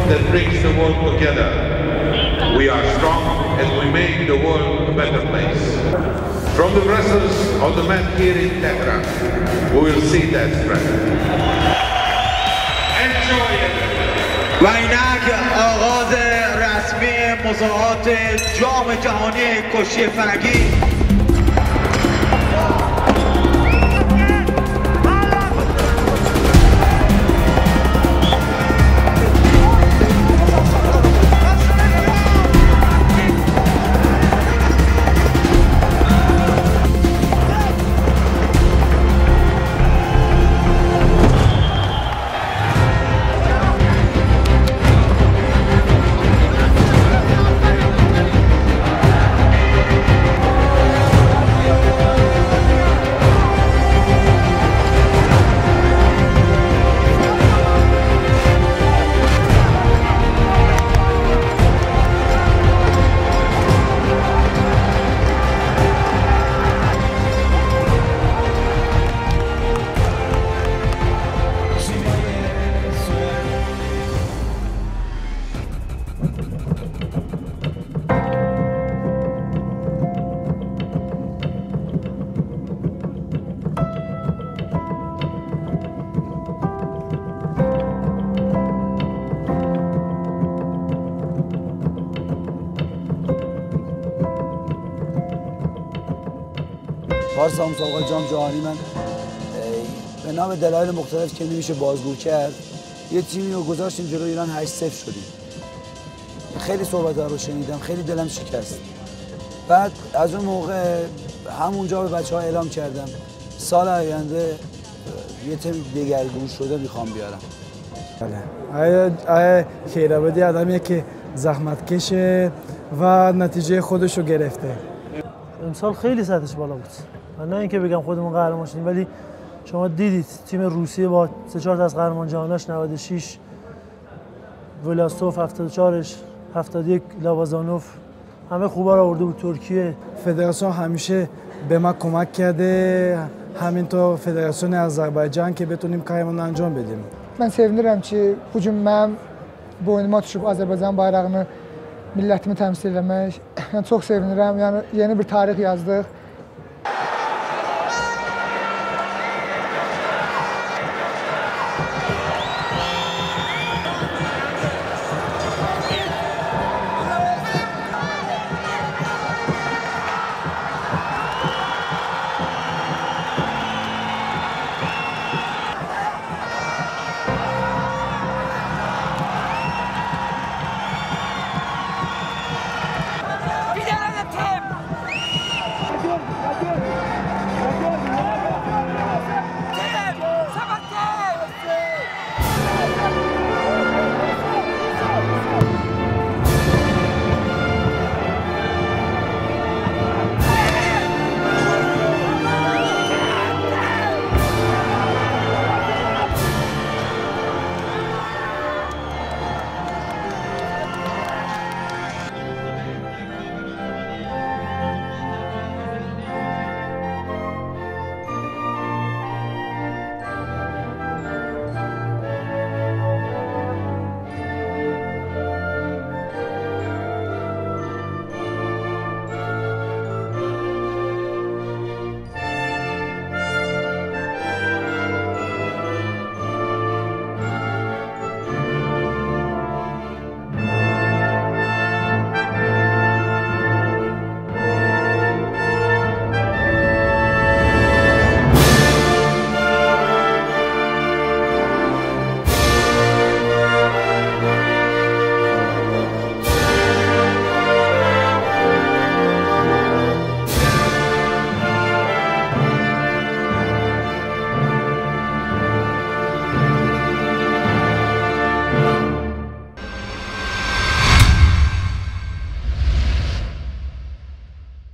that brings the world together. We are strong and we make the world a better place. From the presence of the man here in Tehran, we will see that strength. Enjoy it! و اینک آغاز رسمی مسابقات جام جهانی کشتی فرنگی. پارسال مسابقات جام جهانی من به نام دلایل مختلف که نمیشه بازگو کرد یه تیمی رو گذاشتیم جلوی ایران 8-0 شدیم. خیلی صحبت‌ها رو شنیدم، خیلی دلم شکست. بعد از اون موقع همونجا به بچه‌ها اعلام کردم سال آینده یه تیم دگرگون شده میخوام بیارم. آیا خیرآبادی آدمیه که زحمت کشه و نتیجه خودش رو گرفته. امسال خیلی سطحش بالا بود. من نه اینکه بگم خودمون قهرمان شدیم، ولی شما دیدید تیم روسیه با 3-4 تا از قهرمان جهاناش 96 ولاستوف 74ش 71 لاوازانوف همه خوبا رو آورده بود. ترکیه فدراسیون همیشه به ما کمک کرده، همینطور فدراسیون آذربایجان که بتونیم کارمون انجام بدیم. Ben sevinirəm ki, bu gün mənim boynuma düşüb Azərbaycan bayrağını, millətimi təmsil etmək. Yəni çox sevinirəm. Yəni yeni bir tarix yazdıq.